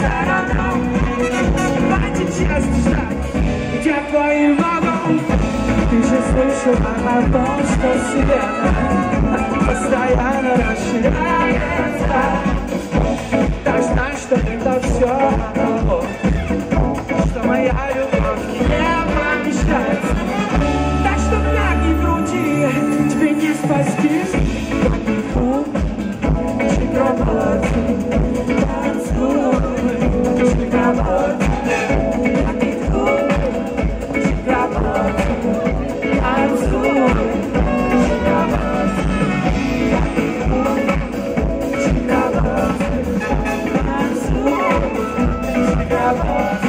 Хватит честно ждать, где твои вагон? Ты же слышала о том, что вселенная постоянно расширяется. Так знай, что это все от того, что моя любовь не помещается. Так что как ни крути, тебе не спастись. Как ни крути, чикрабати, танцуй, чикрабати. Как ни крути, чикрабати, танцуй, чикрабати. Как ни крути, чикрабати, танцуй, чикрабати.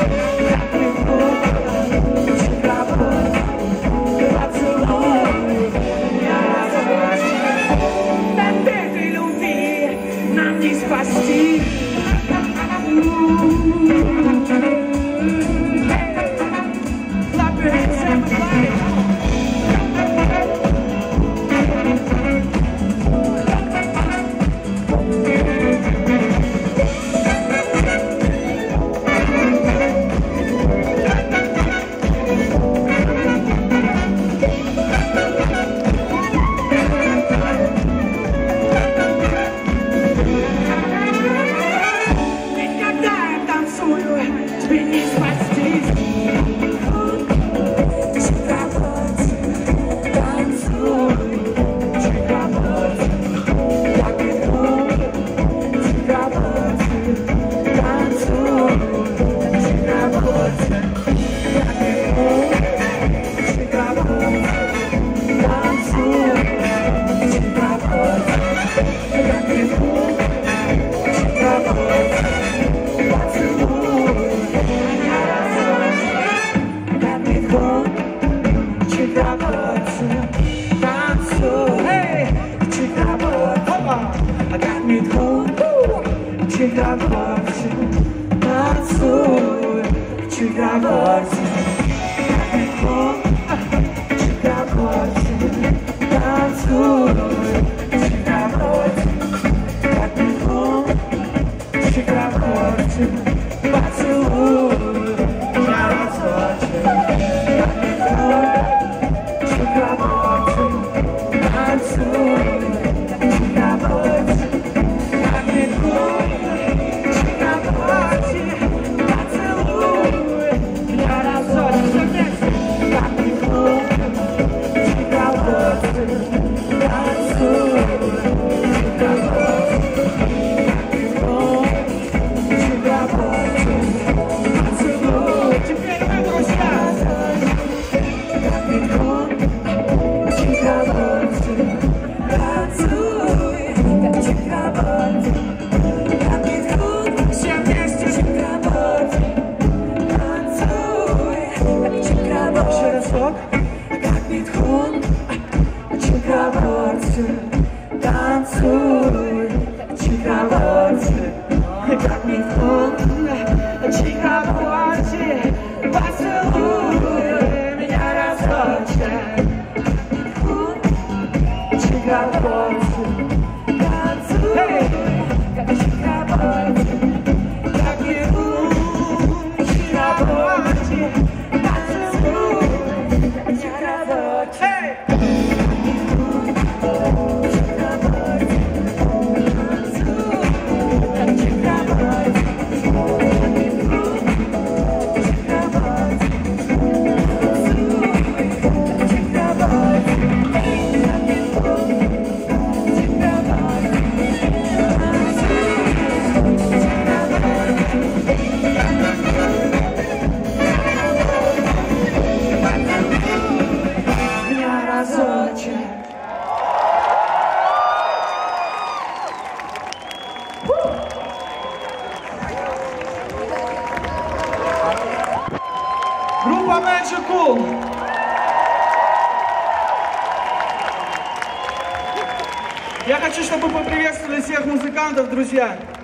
Спасти. Группа Magic Cool. Я хочу, чтобы вы поприветствовали всех музыкантов, друзья.